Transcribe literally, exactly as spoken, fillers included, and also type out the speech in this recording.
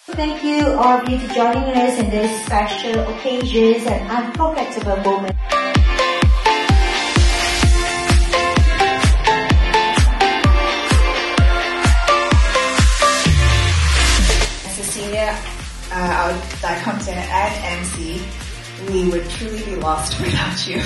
Thank you all of you for joining us in this special occasions and unforgettable moment. Cecilia, uh, our that comes in at Emcee, we would truly be lost without you.